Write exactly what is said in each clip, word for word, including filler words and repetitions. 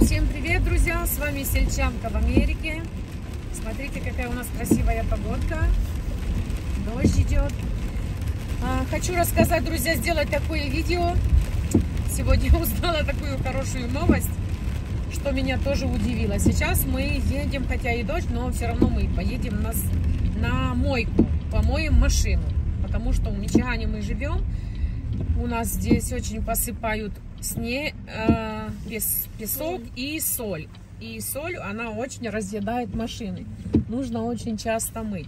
Всем привет, друзья! С вами Сельчанка в Америке. Смотрите, какая у нас красивая погодка. Дождь идет. А, хочу рассказать, друзья, сделать такое видео. Сегодня узнала такую хорошую новость, что меня тоже удивило. Сейчас мы едем, хотя и дождь, но все равно мы поедем на, на мойку, помоем машину. Потому что в Мичигане мы живем. У нас здесь очень посыпают снег, э, пес, песок и соль. И соль, она очень разъедает машины. Нужно очень часто мыть.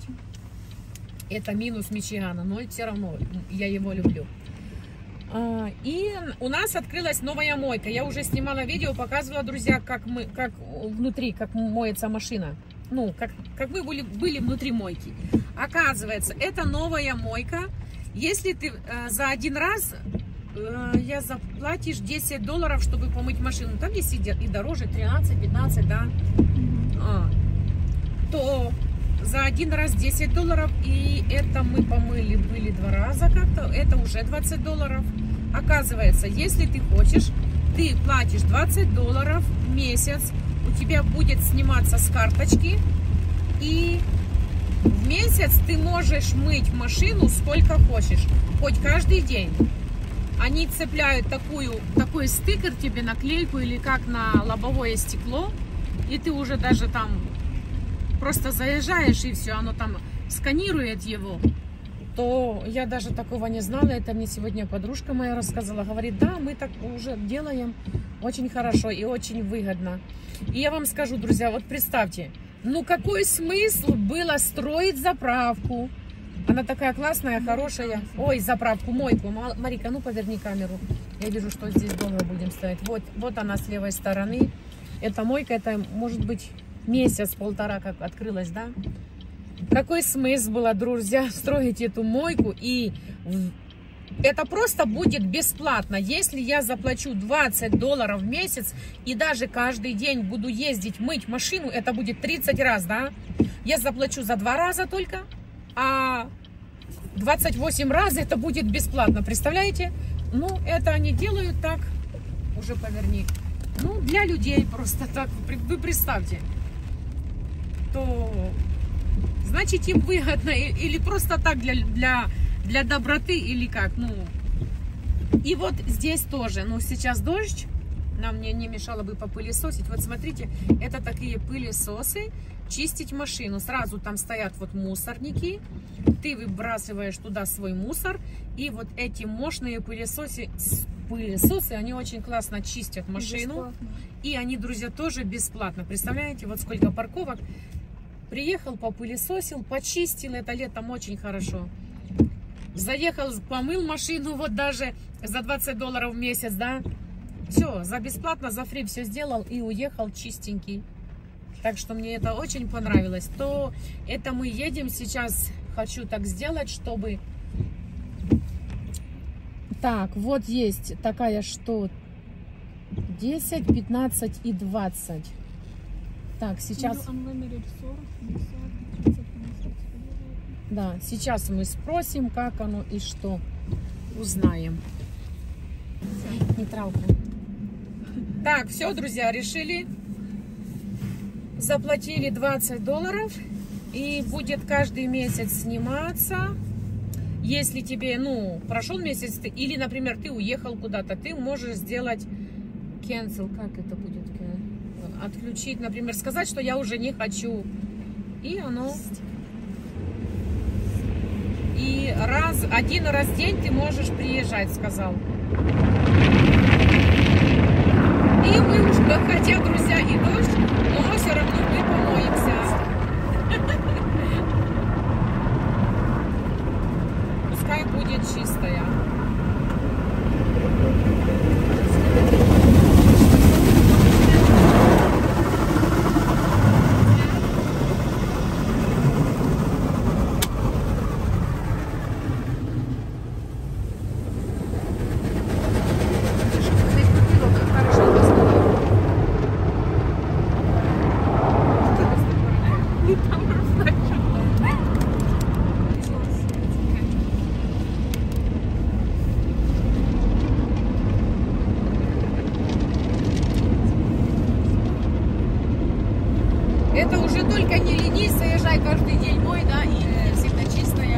Это минус Мичигана, но все равно я его люблю. А, и у нас открылась новая мойка. Я уже снимала видео, показывала, друзья, как мы, как внутри, как моется машина. Ну, как, как мы были, были внутри мойки. Оказывается, это новая мойка. Если ты э, за один раз э, я заплатишь десять долларов, чтобы помыть машину, там есть и, и дороже, тринадцать-пятнадцать, да, а, то за один раз десять долларов, и это мы помыли, были два раза как-то, это уже двадцать долларов. Оказывается, если ты хочешь, ты платишь двадцать долларов в месяц, у тебя будет сниматься с карточки, и в месяц ты можешь мыть машину сколько хочешь, хоть каждый день. Они цепляют такую, такой стикер тебе, наклейку или как на лобовое стекло, и ты уже даже там просто заезжаешь, и все, оно там сканирует его. То я даже такого не знала, это мне сегодня подружка моя рассказала, говорит, да, мы так уже делаем, очень хорошо и очень выгодно. И я вам скажу, друзья, вот представьте, ну какой смысл было строить заправку? Она такая классная, хорошая. Ой, заправку, мойку. Марика, ну поверни камеру. Я вижу, что здесь дома будем ставить. Вот, вот она с левой стороны. Эта мойка, это может быть месяц-полтора как открылась, да? Какой смысл было, друзья, строить эту мойку? И это просто будет бесплатно. Если я заплачу двадцать долларов в месяц и даже каждый день буду ездить мыть машину, это будет тридцать раз, да? Я заплачу за два раза только, а двадцать восемь раз это будет бесплатно. Представляете? Ну, это они делают так, уже поверни, ну, для людей просто так, вы представьте. То, значит, им выгодно или просто так для... для Для доброты или как, ну. И вот здесь тоже, ну, сейчас дождь, нам не, не мешало бы попылесосить. Вот смотрите, это такие пылесосы, чистить машину. Сразу там стоят вот мусорники, ты выбрасываешь туда свой мусор, и вот эти мощные пылесосы, пылесосы, они очень классно чистят машину. Бесплатно. И они, друзья, тоже бесплатно. Представляете, вот сколько парковок. Приехал, попылесосил, почистил, это летом очень хорошо. Заехал, помыл машину, вот даже за двадцать долларов в месяц, да. Все, за бесплатно, за фри все сделал и уехал чистенький. Так что мне это очень понравилось. То это мы едем сейчас, хочу так сделать, чтобы... Так, вот есть такая, что десять, пятнадцать и двадцать. Так, сейчас... Да, сейчас мы спросим, как оно и что. Узнаем. Нейтралка. Так, все, друзья, решили. Заплатили двадцать долларов. И будет каждый месяц сниматься. Если тебе, ну, прошел месяц, ты, или, например, ты уехал куда-то, ты можешь сделать cancel. Как это будет? Отключить, например, сказать, что я уже не хочу. И оно... И раз, один раз в день ты можешь приезжать, сказал. И мы уж, хотя, друзья, и дождь, но все равно мы помоемся. Пускай будет чистая. Это уже только не ленись, заезжай каждый день мой, да, и всегда чистая.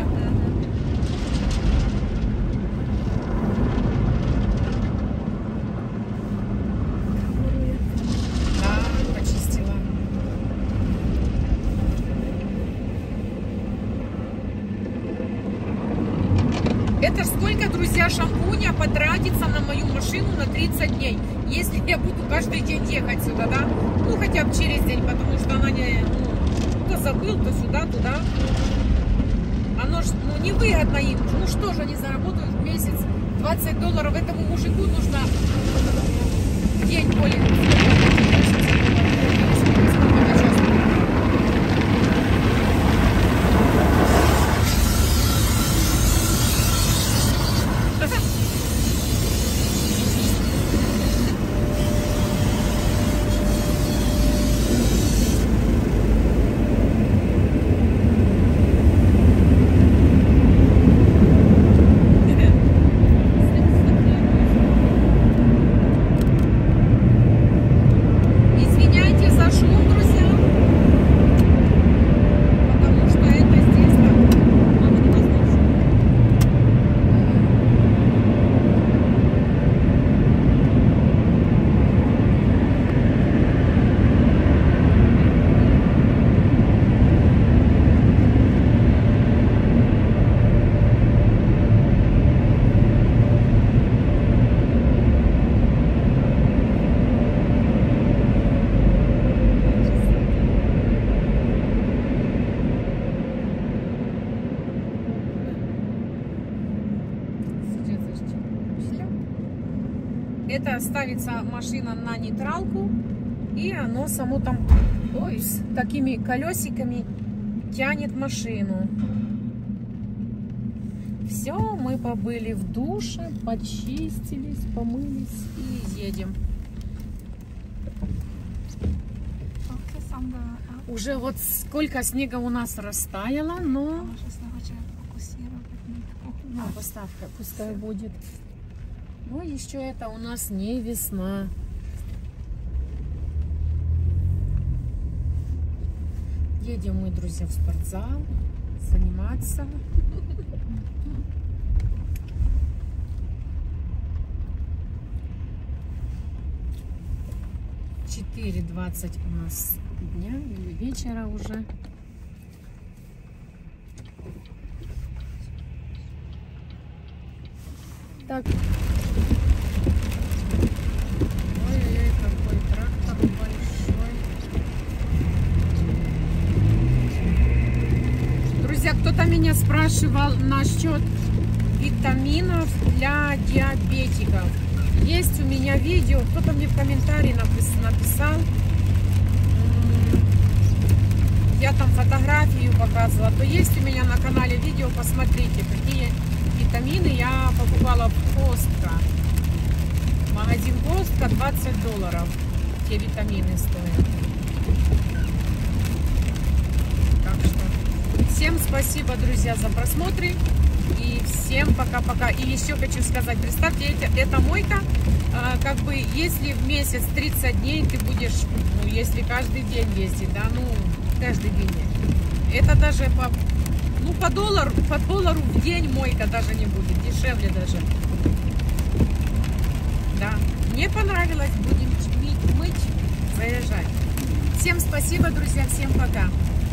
Да, почистила. Это сколько, друзья, шампуня потратится на мою машину на тридцать дней, если я буду каждый день ехать сюда, да? Ну, хотя бы через день, потому что она не, ну, то забыл, то сюда, туда. Оно ж, ну, невыгодно им. Ну, что же они заработают в месяц двадцать долларов? Этому мужику нужно в день более. Это ставится машина на нейтралку, и оно само там, ой, с такими колесиками тянет машину. Все, мы побыли в душе, почистились, помылись и едем. Уже вот сколько снега у нас растаяло, но... Ну, поставка пускай будет. Но еще это у нас не весна. Едем мы, друзья, в спортзал заниматься. четыре двадцать у нас дня или вечера уже. Так. Ой-ой-ой, какой трактор большой. Друзья, кто-то меня спрашивал насчет витаминов для диабетиков. Есть у меня видео, кто-то мне в комментарии написал. Я там фотографию показывала. То есть у меня на канале видео, посмотрите, какие витамины я покупала в Костко. Магазин Костко, двадцать долларов. Те витамины стоят. Так что всем спасибо, друзья, за просмотры. И всем пока-пока. И еще хочу сказать, представьте, это, это мойка, а, как бы, если в месяц тридцать дней ты будешь, ну, если каждый день ездить, да, ну, каждый день. Это даже по, ну, по доллару, по доллару в день мойка даже не будет, дешевле даже. Да, мне понравилось, будем мыть, мыть, заезжать. Всем спасибо, друзья, всем пока.